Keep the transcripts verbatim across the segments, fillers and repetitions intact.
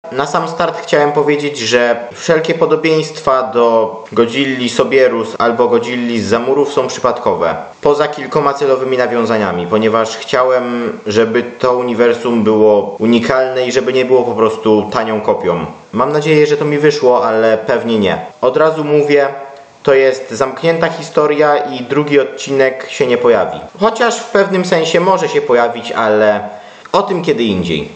Na sam start chciałem powiedzieć, że wszelkie podobieństwa do Godzilli Sobierus albo Godzilli z Zamurów są przypadkowe. Poza kilkoma celowymi nawiązaniami, ponieważ chciałem, żeby to uniwersum było unikalne i żeby nie było po prostu tanią kopią. Mam nadzieję, że to mi wyszło, ale pewnie nie. Od razu mówię, to jest zamknięta historia i drugi odcinek się nie pojawi. Chociaż w pewnym sensie może się pojawić, ale o tym kiedy indziej.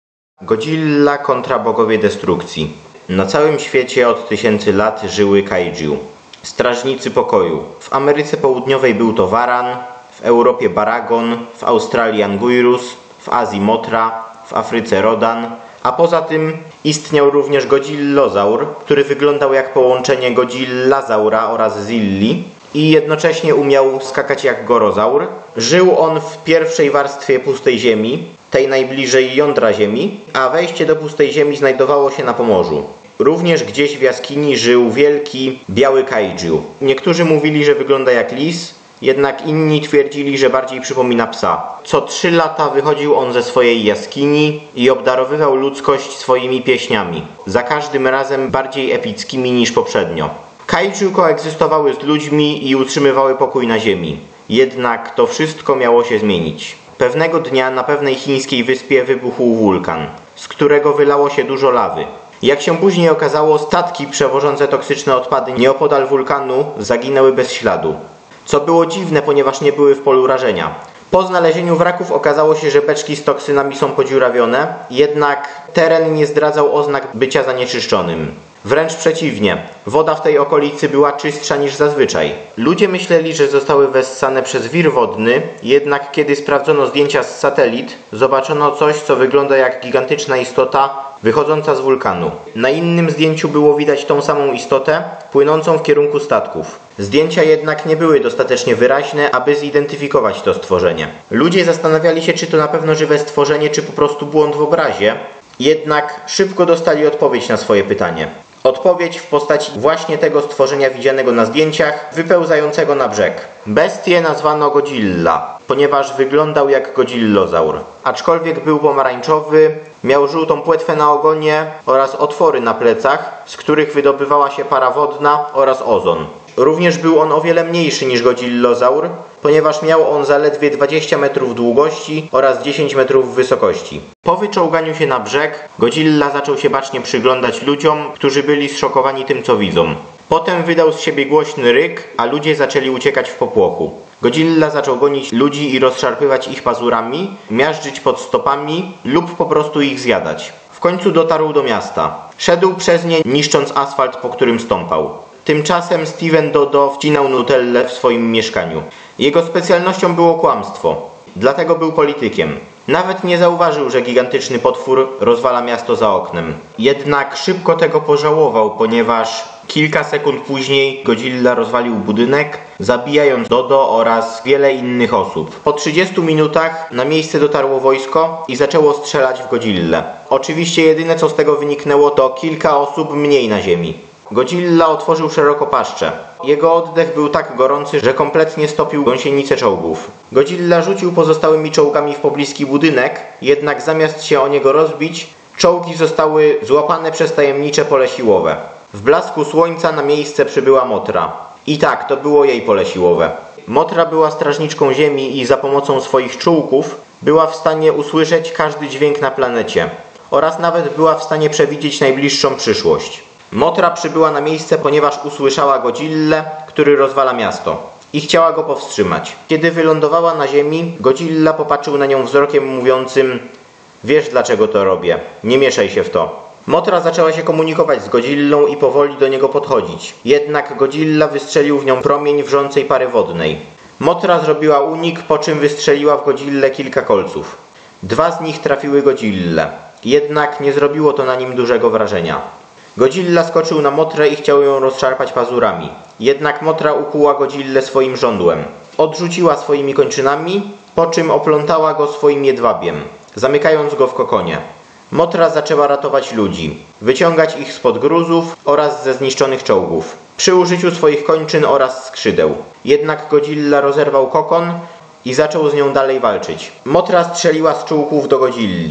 Godzilla kontra bogowie destrukcji. Na całym świecie od tysięcy lat żyły kaiju. Strażnicy pokoju. W Ameryce Południowej był to Varan, w Europie Baragon, w Australii Anguirus, w Azji Mothra, w Afryce Rodan, a poza tym istniał również Godzillozaur, który wyglądał jak połączenie Godzillazaura oraz Zilli i jednocześnie umiał skakać jak Gorozaur. Żył on w pierwszej warstwie pustej ziemi, tej najbliżej jądra ziemi, a wejście do pustej ziemi znajdowało się na Pomorzu. Również gdzieś w jaskini żył wielki, biały kaiju. Niektórzy mówili, że wygląda jak lis, jednak inni twierdzili, że bardziej przypomina psa. Co trzy lata wychodził on ze swojej jaskini i obdarowywał ludzkość swoimi pieśniami, za każdym razem bardziej epickimi niż poprzednio. Kaiju koegzystowały z ludźmi i utrzymywały pokój na ziemi. Jednak to wszystko miało się zmienić. Pewnego dnia na pewnej chińskiej wyspie wybuchł wulkan, z którego wylało się dużo lawy. Jak się później okazało, statki przewożące toksyczne odpady nieopodal wulkanu zaginęły bez śladu. Co było dziwne, ponieważ nie były w polu rażenia. Po znalezieniu wraków okazało się, że beczki z toksynami są podziurawione, jednak teren nie zdradzał oznak bycia zanieczyszczonym. Wręcz przeciwnie, woda w tej okolicy była czystsza niż zazwyczaj. Ludzie myśleli, że zostały wessane przez wir wodny, jednak kiedy sprawdzono zdjęcia z satelit, zobaczono coś, co wygląda jak gigantyczna istota wychodząca z wulkanu. Na innym zdjęciu było widać tą samą istotę, płynącą w kierunku statków. Zdjęcia jednak nie były dostatecznie wyraźne, aby zidentyfikować to stworzenie. Ludzie zastanawiali się, czy to na pewno żywe stworzenie, czy po prostu błąd w obrazie, jednak szybko dostali odpowiedź na swoje pytanie. Odpowiedź w postaci właśnie tego stworzenia widzianego na zdjęciach, wypełzającego na brzeg. Bestię nazwano Godzilla, ponieważ wyglądał jak Godzillozaur. Aczkolwiek był pomarańczowy, miał żółtą płetwę na ogonie oraz otwory na plecach, z których wydobywała się para wodna oraz ozon. Również był on o wiele mniejszy niż Godzillozaur, ponieważ miał on zaledwie dwadzieścia metrów długości oraz dziesięć metrów wysokości. Po wyczołganiu się na brzeg, Godzilla zaczął się bacznie przyglądać ludziom, którzy byli zszokowani tym, co widzą. Potem wydał z siebie głośny ryk, a ludzie zaczęli uciekać w popłochu. Godzilla zaczął gonić ludzi i rozszarpywać ich pazurami, miażdżyć pod stopami lub po prostu ich zjadać. W końcu dotarł do miasta. Szedł przez nie, niszcząc asfalt, po którym stąpał. Tymczasem Steven Dodo wcinał Nutellę w swoim mieszkaniu. Jego specjalnością było kłamstwo, dlatego był politykiem. Nawet nie zauważył, że gigantyczny potwór rozwala miasto za oknem. Jednak szybko tego pożałował, ponieważ kilka sekund później Godzilla rozwalił budynek, zabijając Dodo oraz wiele innych osób. Po trzydziestu minutach na miejsce dotarło wojsko i zaczęło strzelać w Godzillę. Oczywiście jedyne, co z tego wyniknęło, to kilka osób mniej na ziemi. Godzilla otworzył szeroko paszczę. Jego oddech był tak gorący, że kompletnie stopił gąsienicę czołgów. Godzilla rzucił pozostałymi czołgami w pobliski budynek, jednak zamiast się o niego rozbić, czołgi zostały złapane przez tajemnicze pole siłowe. W blasku słońca na miejsce przybyła Mothra. I tak, to było jej pole siłowe. Mothra była strażniczką ziemi i za pomocą swoich czółków była w stanie usłyszeć każdy dźwięk na planecie oraz nawet była w stanie przewidzieć najbliższą przyszłość. Mothra przybyła na miejsce, ponieważ usłyszała Godzillę, który rozwala miasto i chciała go powstrzymać. Kiedy wylądowała na ziemi, Godzilla popatrzył na nią wzrokiem mówiącym: wiesz, dlaczego to robię, nie mieszaj się w to. Mothra zaczęła się komunikować z Godzillą i powoli do niego podchodzić. Jednak Godzilla wystrzelił w nią promień wrzącej pary wodnej. Mothra zrobiła unik, po czym wystrzeliła w Godzillę kilka kolców. Dwa z nich trafiły Godzillę, jednak nie zrobiło to na nim dużego wrażenia. Godzilla skoczył na Motrę i chciał ją rozszarpać pazurami. Jednak Mothra ukuła Godzillę swoim żądłem. Odrzuciła swoimi kończynami, po czym oplątała go swoim jedwabiem, zamykając go w kokonie. Mothra zaczęła ratować ludzi, wyciągać ich spod gruzów oraz ze zniszczonych czołgów, przy użyciu swoich kończyn oraz skrzydeł. Jednak Godzilla rozerwał kokon i zaczął z nią dalej walczyć. Mothra strzeliła z czółków do Godzilli.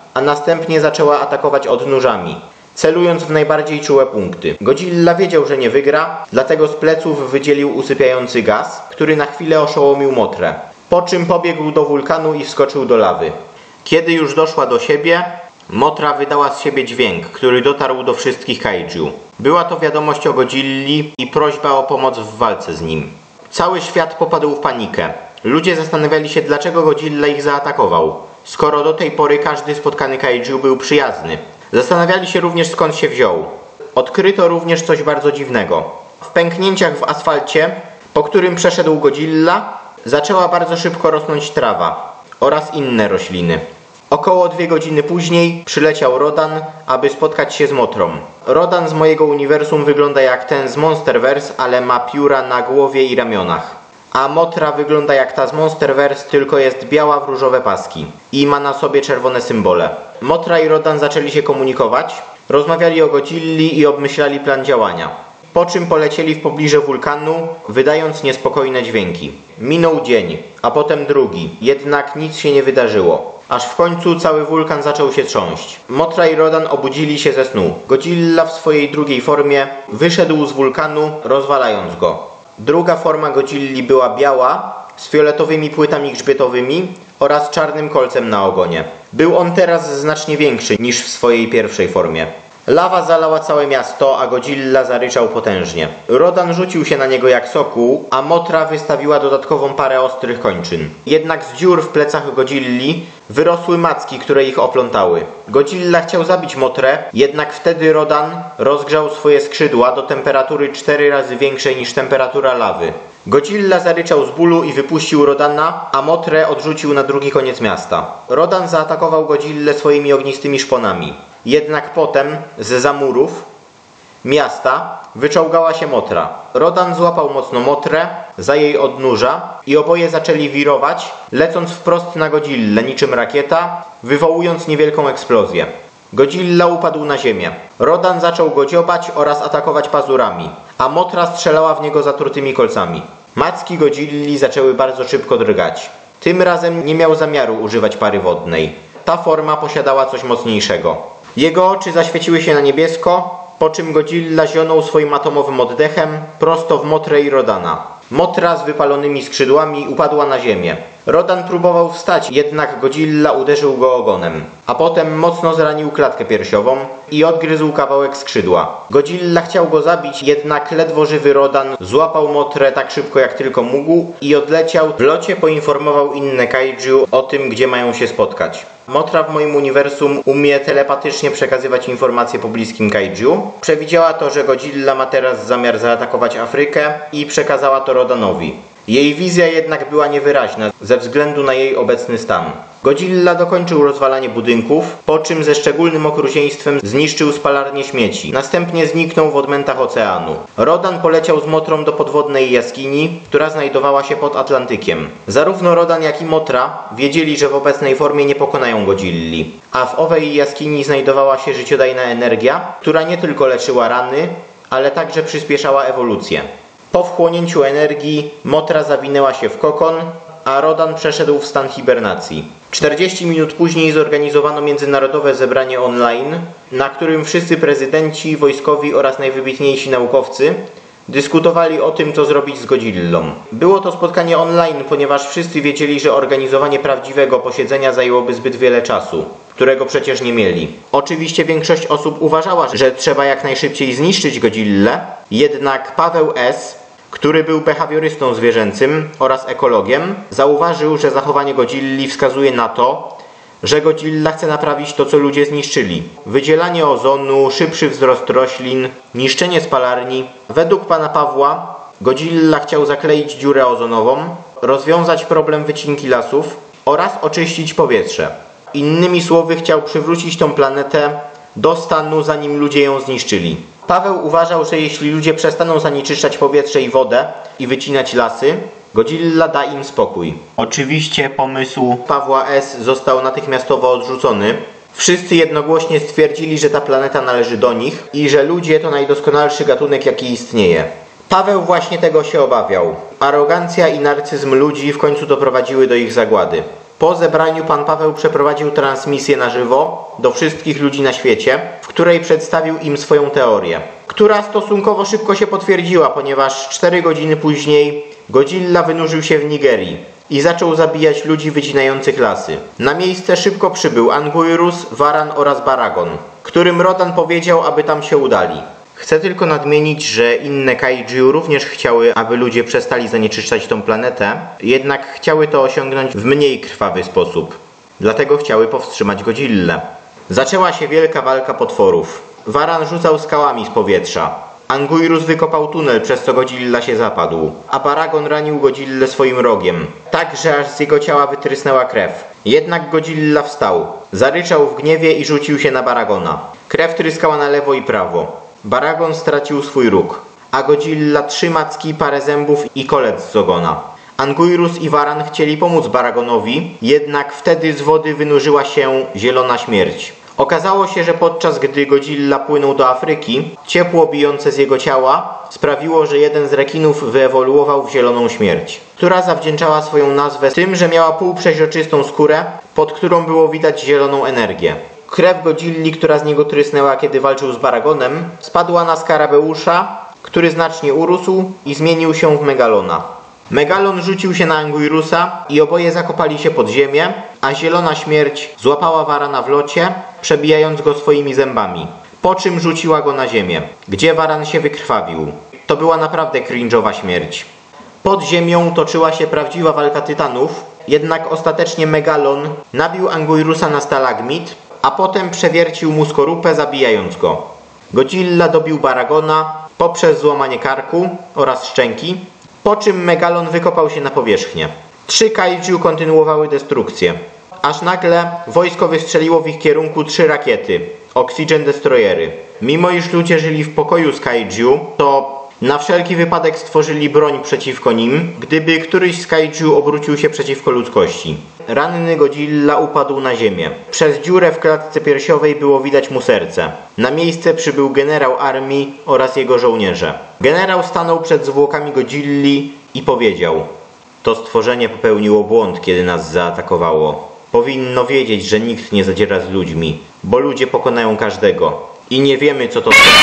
a następnie zaczęła atakować odnóżami, celując w najbardziej czułe punkty. Godzilla wiedział, że nie wygra, dlatego z pleców wydzielił usypiający gaz, który na chwilę oszołomił Motrę. Po czym pobiegł do wulkanu i wskoczył do lawy. Kiedy już doszła do siebie, Motra wydała z siebie dźwięk, który dotarł do wszystkich kaiju. Była to wiadomość o Godzilli i prośba o pomoc w walce z nim. Cały świat popadł w panikę. Ludzie zastanawiali się, dlaczego Godzilla ich zaatakował, skoro do tej pory każdy spotkany kaiju był przyjazny. Zastanawiali się również, skąd się wziął. Odkryto również coś bardzo dziwnego. W pęknięciach w asfalcie, po którym przeszedł Godzilla, zaczęła bardzo szybko rosnąć trawa oraz inne rośliny. Około dwie godziny później przyleciał Rodan, aby spotkać się z Motrą. Rodan z mojego uniwersum wygląda jak ten z Monsterverse, ale ma pióra na głowie i ramionach. A Motra wygląda jak ta z Monsterverse, tylko jest biała w różowe paski i ma na sobie czerwone symbole. Motra i Rodan zaczęli się komunikować, rozmawiali o Godzilli i obmyślali plan działania. Po czym polecieli w pobliże wulkanu, wydając niespokojne dźwięki. Minął dzień, a potem drugi, jednak nic się nie wydarzyło. Aż w końcu cały wulkan zaczął się trząść. Motra i Rodan obudzili się ze snu. Godzilla w swojej drugiej formie wyszedł z wulkanu, rozwalając go. Druga forma Godzilli była biała, z fioletowymi płytami grzbietowymi oraz czarnym kolcem na ogonie. Był on teraz znacznie większy niż w swojej pierwszej formie. Lawa zalała całe miasto, a Godzilla zaryczał potężnie. Rodan rzucił się na niego jak sokół, a Motra wystawiła dodatkową parę ostrych kończyn. Jednak z dziur w plecach Godzilli wyrosły macki, które ich oplątały. Godzilla chciał zabić Motrę, jednak wtedy Rodan rozgrzał swoje skrzydła do temperatury cztery razy większej niż temperatura lawy. Godzilla zaryczał z bólu i wypuścił Rodana, a Motrę odrzucił na drugi koniec miasta. Rodan zaatakował Godzillę swoimi ognistymi szponami. Jednak potem zza murów miasta wyczołgała się Motra. Rodan złapał mocno Motrę za jej odnóża i oboje zaczęli wirować, lecąc wprost na Godzillę niczym rakieta, wywołując niewielką eksplozję. Godzilla upadł na ziemię. Rodan zaczął go dziobać oraz atakować pazurami, a Motra strzelała w niego zatrutymi kolcami. Macki Godzilli zaczęły bardzo szybko drgać. Tym razem nie miał zamiaru używać pary wodnej. Ta forma posiadała coś mocniejszego. Jego oczy zaświeciły się na niebiesko, po czym Godzilla zionął swoim atomowym oddechem prosto w Motrę i Rodana. Motra z wypalonymi skrzydłami upadła na ziemię. Rodan próbował wstać, jednak Godzilla uderzył go ogonem, a potem mocno zranił klatkę piersiową i odgryzł kawałek skrzydła. Godzilla chciał go zabić, jednak ledwo żywy Rodan złapał Motrę tak szybko jak tylko mógł i odleciał. W locie poinformował inne kaiju o tym, gdzie mają się spotkać. Motra w moim uniwersum umie telepatycznie przekazywać informacje pobliskim kaiju. Przewidziała to, że Godzilla ma teraz zamiar zaatakować Afrykę i przekazała to Rodanowi. Jej wizja jednak była niewyraźna ze względu na jej obecny stan. Godzilla dokończył rozwalanie budynków, po czym ze szczególnym okrucieństwem zniszczył spalarnię śmieci. Następnie zniknął w odmętach oceanu. Rodan poleciał z Motrą do podwodnej jaskini, która znajdowała się pod Atlantykiem. Zarówno Rodan, jak i Motra wiedzieli, że w obecnej formie nie pokonają Godzilli. A w owej jaskini znajdowała się życiodajna energia, która nie tylko leczyła rany, ale także przyspieszała ewolucję. Po wchłonięciu energii Motra zawinęła się w kokon, a Rodan przeszedł w stan hibernacji. czterdzieści minut później zorganizowano międzynarodowe zebranie online, na którym wszyscy prezydenci, wojskowi oraz najwybitniejsi naukowcy dyskutowali o tym, co zrobić z Godzillą. Było to spotkanie online, ponieważ wszyscy wiedzieli, że organizowanie prawdziwego posiedzenia zajęłoby zbyt wiele czasu, którego przecież nie mieli. Oczywiście większość osób uważała, że trzeba jak najszybciej zniszczyć Godzillę, jednak Paweł S., który był behawiorystą zwierzęcym oraz ekologiem, zauważył, że zachowanie Godzilli wskazuje na to, że Godzilla chce naprawić to, co ludzie zniszczyli. Wydzielanie ozonu, szybszy wzrost roślin, niszczenie spalarni. Według pana Pawła Godzilla chciał zakleić dziurę ozonową, rozwiązać problem wycinki lasów oraz oczyścić powietrze. Innymi słowy, chciał przywrócić tą planetę do stanu, zanim ludzie ją zniszczyli. Paweł uważał, że jeśli ludzie przestaną zanieczyszczać powietrze i wodę i wycinać lasy, Godzilla da im spokój. Oczywiście pomysł Pawła S. został natychmiastowo odrzucony. Wszyscy jednogłośnie stwierdzili, że ta planeta należy do nich i że ludzie to najdoskonalszy gatunek, jaki istnieje. Paweł właśnie tego się obawiał. Arogancja i narcyzm ludzi w końcu doprowadziły do ich zagłady. Po zebraniu pan Paweł przeprowadził transmisję na żywo do wszystkich ludzi na świecie, w której przedstawił im swoją teorię, która stosunkowo szybko się potwierdziła, ponieważ cztery godziny później Godzilla wynurzył się w Nigerii i zaczął zabijać ludzi wycinających lasy. Na miejsce szybko przybył Anguirus, Varan oraz Baragon, którym Rodan powiedział, aby tam się udali. Chcę tylko nadmienić, że inne kaiju również chciały, aby ludzie przestali zanieczyszczać tą planetę, jednak chciały to osiągnąć w mniej krwawy sposób. Dlatego chciały powstrzymać Godzillę. Zaczęła się wielka walka potworów. Varan rzucał skałami z powietrza. Anguirus wykopał tunel, przez co Godzilla się zapadł, a Baragon ranił Godzillę swoim rogiem, tak że aż z jego ciała wytrysnęła krew. Jednak Godzilla wstał, zaryczał w gniewie i rzucił się na Baragona. Krew tryskała na lewo i prawo. Baragon stracił swój róg, a Godzilla trzy macki, parę zębów i kolec z ogona. Anguirus i Varan chcieli pomóc Baragonowi, jednak wtedy z wody wynurzyła się zielona śmierć. Okazało się, że podczas gdy Godzilla płynął do Afryki, ciepło bijące z jego ciała sprawiło, że jeden z rekinów wyewoluował w zieloną śmierć, która zawdzięczała swoją nazwę tym, że miała półprzeźroczystą skórę, pod którą było widać zieloną energię. Krew Godzilli, która z niego trysnęła, kiedy walczył z Baragonem, spadła na Skarabeusza, który znacznie urósł i zmienił się w Megalona. Megalon rzucił się na Anguirusa i oboje zakopali się pod ziemię, a zielona śmierć złapała Varana w locie, przebijając go swoimi zębami, po czym rzuciła go na ziemię, gdzie Varan się wykrwawił. To była naprawdę cringe'owa śmierć. Pod ziemią toczyła się prawdziwa walka tytanów, jednak ostatecznie Megalon nabił Anguirusa na stalagmit, a potem przewiercił mu skorupę, zabijając go. Godzilla dobił Baragona poprzez złamanie karku oraz szczęki, po czym Megalon wykopał się na powierzchnię. Trzy kaiju kontynuowały destrukcję, aż nagle wojsko wystrzeliło w ich kierunku trzy rakiety, Oxygen Destroyery. Mimo iż ludzie żyli w pokoju z kaiju, to na wszelki wypadek stworzyli broń przeciwko nim, gdyby któryś z kaiju obrócił się przeciwko ludzkości. Ranny Godzilla upadł na ziemię. Przez dziurę w klatce piersiowej było widać mu serce. Na miejsce przybył generał armii oraz jego żołnierze. Generał stanął przed zwłokami Godzilli i powiedział: to stworzenie popełniło błąd, kiedy nas zaatakowało. Powinno wiedzieć, że nikt nie zadziera z ludźmi, bo ludzie pokonają każdego. I nie wiemy, co to jest.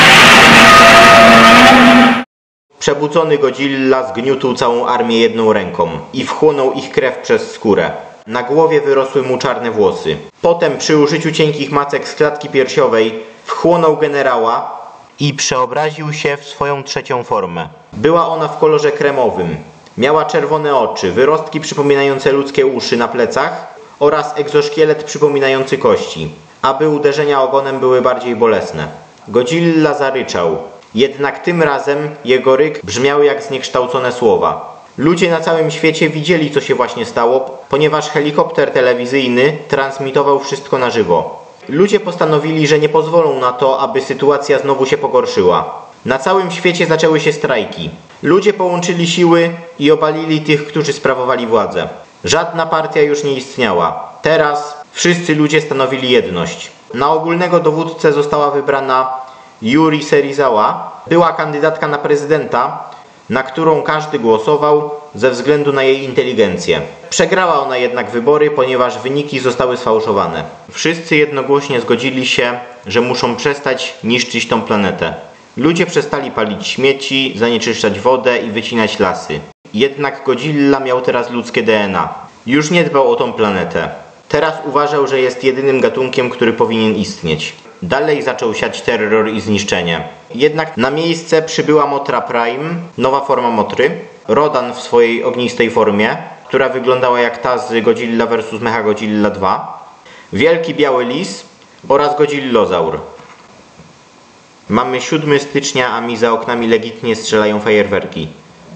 Przebudzony Godzilla zgniótł całą armię jedną ręką i wchłonął ich krew przez skórę. Na głowie wyrosły mu czarne włosy. Potem przy użyciu cienkich macek z klatki piersiowej wchłonął generała i przeobraził się w swoją trzecią formę. Była ona w kolorze kremowym. Miała czerwone oczy, wyrostki przypominające ludzkie uszy na plecach oraz egzoszkielet przypominający kości, aby uderzenia ogonem były bardziej bolesne. Godzilla zaryczał. Jednak tym razem jego ryk brzmiał jak zniekształcone słowa. Ludzie na całym świecie widzieli, co się właśnie stało, ponieważ helikopter telewizyjny transmitował wszystko na żywo. Ludzie postanowili, że nie pozwolą na to, aby sytuacja znowu się pogorszyła. Na całym świecie zaczęły się strajki. Ludzie połączyli siły i obalili tych, którzy sprawowali władzę. Żadna partia już nie istniała. Teraz wszyscy ludzie stanowili jedność. Na ogólnego dowódcę została wybrana Yuri Serizawa. Była kandydatka na prezydenta, na którą każdy głosował ze względu na jej inteligencję. Przegrała ona jednak wybory, ponieważ wyniki zostały sfałszowane. Wszyscy jednogłośnie zgodzili się, że muszą przestać niszczyć tą planetę. Ludzie przestali palić śmieci, zanieczyszczać wodę i wycinać lasy. Jednak Godzilla miał teraz ludzkie D N A. Już nie dbał o tą planetę. Teraz uważał, że jest jedynym gatunkiem, który powinien istnieć. Dalej zaczął siać terror i zniszczenie. Jednak na miejsce przybyła Mothra Prime, nowa forma Motry, Rodan w swojej ognistej formie, która wyglądała jak ta z Godzilla versus Mechagodzilla dwa, wielki biały lis oraz Godzillozaur. Mamy siódmego stycznia, a mi za oknami legitnie strzelają fajerwerki.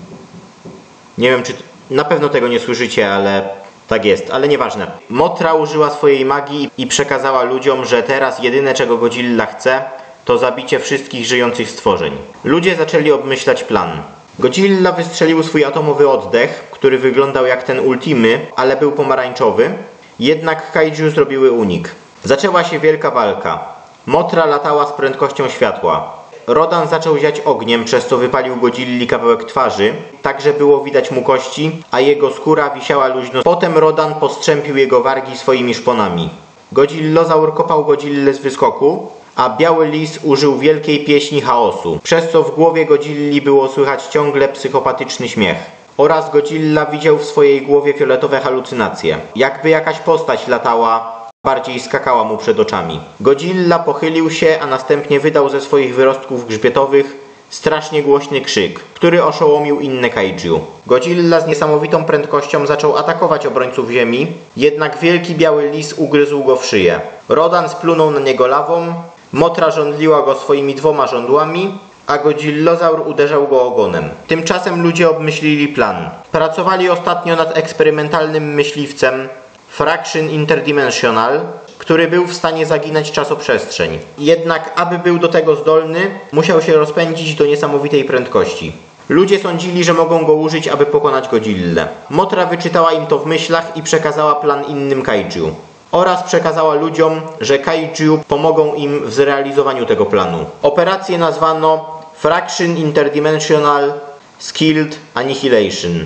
Nie wiem, czy... Na pewno tego nie słyszycie, ale... Tak jest, ale nieważne. Mothra użyła swojej magii i przekazała ludziom, że teraz jedyne, czego Godzilla chce, to zabicie wszystkich żyjących stworzeń. Ludzie zaczęli obmyślać plan. Godzilla wystrzelił swój atomowy oddech, który wyglądał jak ten Ultimy, ale był pomarańczowy. Jednak kaiju zrobiły unik. Zaczęła się wielka walka. Mothra latała z prędkością światła. Rodan zaczął ziać ogniem, przez co wypalił Godzilli kawałek twarzy, tak że było widać mu kości, a jego skóra wisiała luźno. Potem Rodan postrzępił jego wargi swoimi szponami. Godzillozaur kopał Godzillę z wyskoku, a biały lis użył wielkiej pieśni chaosu, przez co w głowie Godzilli było słychać ciągle psychopatyczny śmiech. Oraz Godzilla widział w swojej głowie fioletowe halucynacje. Jakby jakaś postać latała, bardziej skakała mu przed oczami. Godzilla pochylił się, a następnie wydał ze swoich wyrostków grzbietowych strasznie głośny krzyk, który oszołomił inne kaiju. Godzilla z niesamowitą prędkością zaczął atakować obrońców ziemi, jednak wielki biały lis ugryzł go w szyję. Rodan splunął na niego lawą, Motra żądliła go swoimi dwoma żądłami, a Godzillozaur uderzał go ogonem. Tymczasem ludzie obmyślili plan. Pracowali ostatnio nad eksperymentalnym myśliwcem Fraction Interdimensional, który był w stanie zaginać czasoprzestrzeń. Jednak aby był do tego zdolny, musiał się rozpędzić do niesamowitej prędkości. Ludzie sądzili, że mogą go użyć, aby pokonać Godzillę. Motra wyczytała im to w myślach i przekazała plan innym kaiju. Oraz przekazała ludziom, że kaiju pomogą im w zrealizowaniu tego planu. Operację nazwano Fraction Interdimensional Skilled Annihilation.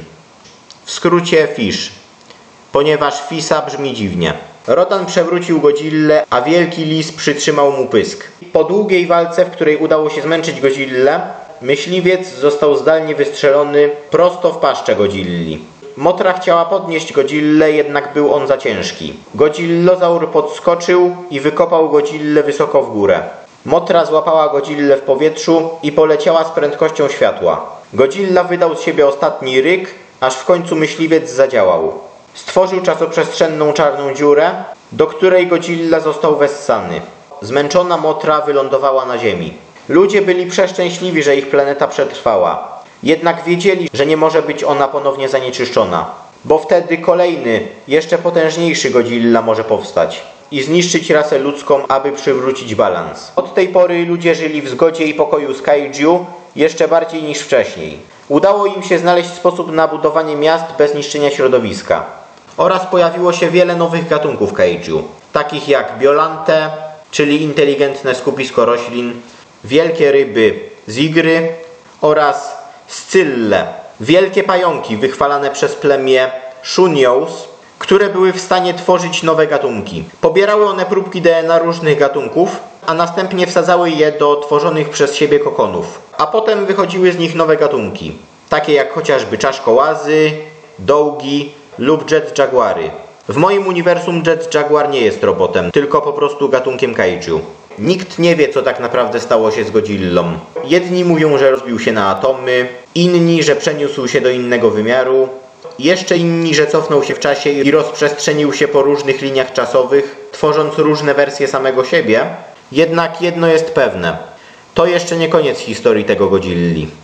W skrócie FISH, ponieważ Fisa brzmi dziwnie. Rodan przewrócił Godzillę, a wielki lis przytrzymał mu pysk. Po długiej walce, w której udało się zmęczyć Godzillę, myśliwiec został zdalnie wystrzelony prosto w paszczę Godzilli. Motra chciała podnieść Godzillę, jednak był on za ciężki. Godzillozaur podskoczył i wykopał Godzillę wysoko w górę. Motra złapała Godzillę w powietrzu i poleciała z prędkością światła. Godzilla wydał z siebie ostatni ryk, aż w końcu myśliwiec zadziałał. Stworzył czasoprzestrzenną czarną dziurę, do której Godzilla został wessany. Zmęczona Motra wylądowała na ziemi. Ludzie byli przeszczęśliwi, że ich planeta przetrwała. Jednak wiedzieli, że nie może być ona ponownie zanieczyszczona, bo wtedy kolejny, jeszcze potężniejszy Godzilla może powstać i zniszczyć rasę ludzką, aby przywrócić balans. Od tej pory ludzie żyli w zgodzie i pokoju z kaiju jeszcze bardziej niż wcześniej. Udało im się znaleźć sposób na budowanie miast bez niszczenia środowiska. Oraz pojawiło się wiele nowych gatunków kaiju, takich jak biolante, czyli inteligentne skupisko roślin, wielkie ryby zigry oraz scylle, wielkie pająki wychwalane przez plemię Shunious, które były w stanie tworzyć nowe gatunki. Pobierały one próbki D N A różnych gatunków, a następnie wsadzały je do tworzonych przez siebie kokonów. A potem wychodziły z nich nowe gatunki, takie jak chociażby czaszkołazy, dołgi lub jet jaguary. W moim uniwersum jet jaguar nie jest robotem, tylko po prostu gatunkiem kaiju. Nikt nie wie, co tak naprawdę stało się z Godzillą. Jedni mówią, że rozbił się na atomy, inni, że przeniósł się do innego wymiaru, jeszcze inni, że cofnął się w czasie i rozprzestrzenił się po różnych liniach czasowych, tworząc różne wersje samego siebie. Jednak jedno jest pewne. To jeszcze nie koniec historii tego Godzilli.